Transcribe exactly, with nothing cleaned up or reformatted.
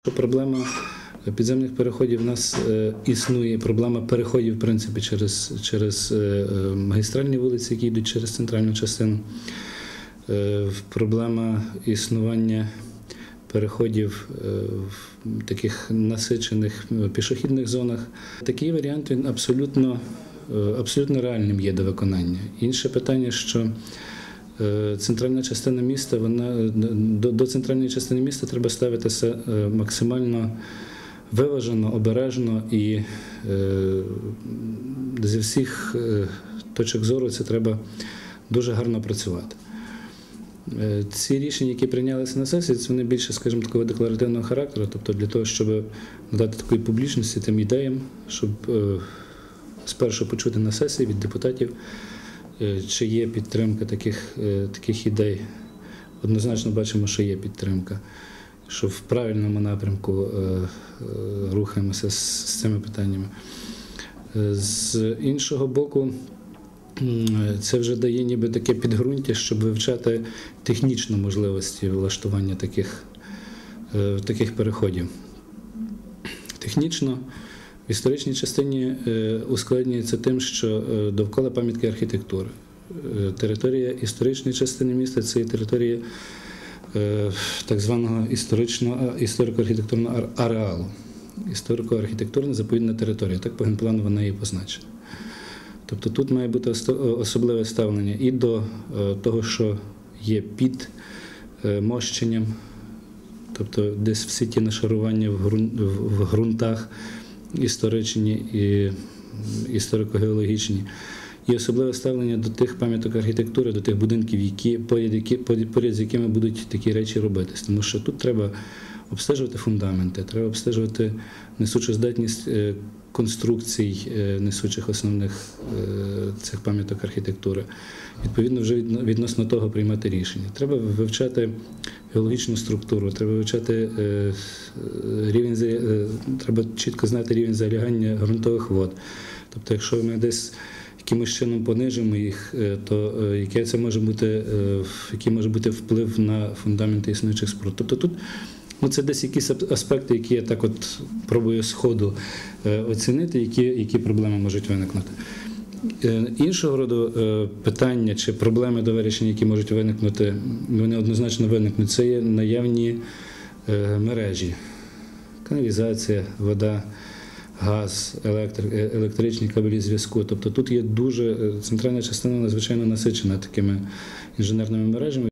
Проблема підземних переходів у нас існує, проблема переходів, в принципі, через, через магістральні вулиці, які йдуть через центральну частину. Проблема існування переходів в таких насичених пішохідних зонах. Такий варіант він абсолютно, абсолютно реальним є до виконання. Інше питання, що центральна частина міста, вона, до, до центральної частини міста треба ставитися максимально виважено, обережно і е, зі всіх е, точок зору це треба дуже гарно працювати. Е, ці рішення, які прийнялися на сесії, вони більше, скажімо, такого декларативного характеру, тобто для того, щоб надати такої публічності тим ідеям, щоб е, спершу почути на сесії від депутатів, е, чи є підтримка таких, е, таких ідей. Однозначно бачимо, що є підтримка, що в правильному напрямку рухаємося з цими питаннями. З іншого боку, це вже дає ніби таке підґрунтя, щоб вивчати технічні можливості влаштування таких, таких переходів. Технічно в історичній частині ускладнюється тим, що довкола пам'ятки архітектури. Територія історичної частини міста – це територія так званого історичного, історико-архітектурного ареалу. Історико-архітектурна заповідна територія, так по генплану вона і позначена. Тобто тут має бути особливе ставлення і до того, що є під мощенням, тобто десь всі ті нашарування в ґрунтах історичні і історико-геологічні. І особливе ставлення до тих пам'яток архітектури, до тих будинків, які, поряд, які, поряд з якими будуть такі речі робитись. Тому що тут треба обстежувати фундаменти, треба обстежувати несучу здатність конструкцій несучих основних цих пам'яток архітектури. Відповідно, вже відносно того приймати рішення. Треба вивчати геологічну структуру, треба вивчати рівень, треба чітко знати рівень залягання ґрунтових вод. Тобто, якщо ми десь якимось чином понижимо їх, то який це може бути, який може бути вплив на фундаменти існуючих споруд. Тобто тут ну, це десь якісь аспекти, які я так от пробую з ходу оцінити, які, які проблеми можуть виникнути. Іншого роду питання чи проблеми до вирішення, які можуть виникнути, вони однозначно виникнуть, це є наявні мережі, каналізація, вода, газ, електрик, електричні кабелі зв'язку. Тобто тут є дуже, центральна частина надзвичайно насичена такими інженерними мережами.